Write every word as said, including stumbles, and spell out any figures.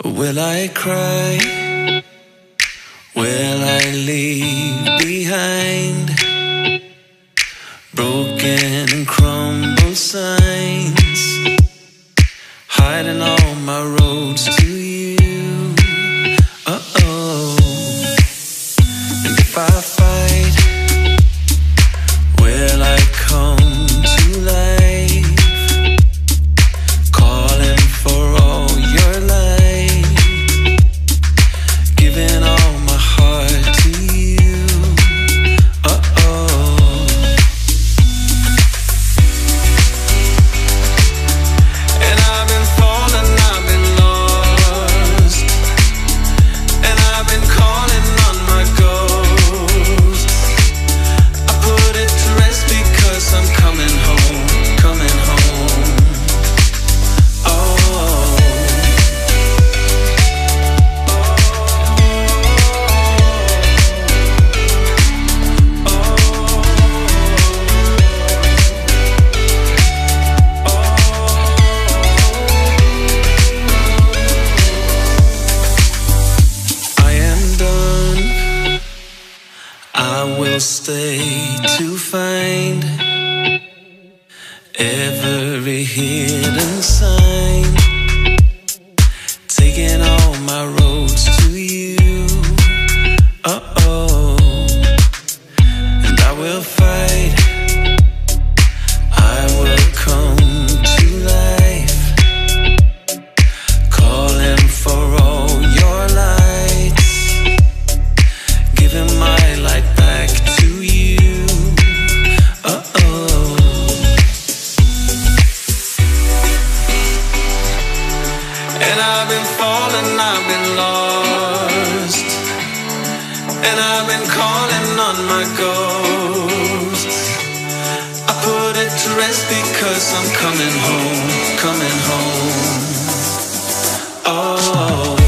Will I cry? Will I leave behind broken and crumbled signs, hiding all my roads to you? Uh-oh. And if I fight, will I come to life, calling for all your light, giving all my heart to you? Uh-oh. And I've been falling, I've been lost, and I've been calling on my ghost. I put it to rest because I'm coming home, coming home. Oh. I am done. I will stay to find every hidden sign, taking all my roads to you. Uh-oh. And I will fight, I will come to life, calling for all your lights, giving my light back to you. Uh-oh. And I've been falling, I've been lost, and I've been calling on my ghost. I put it to rest because I'm coming home, coming home. Oh.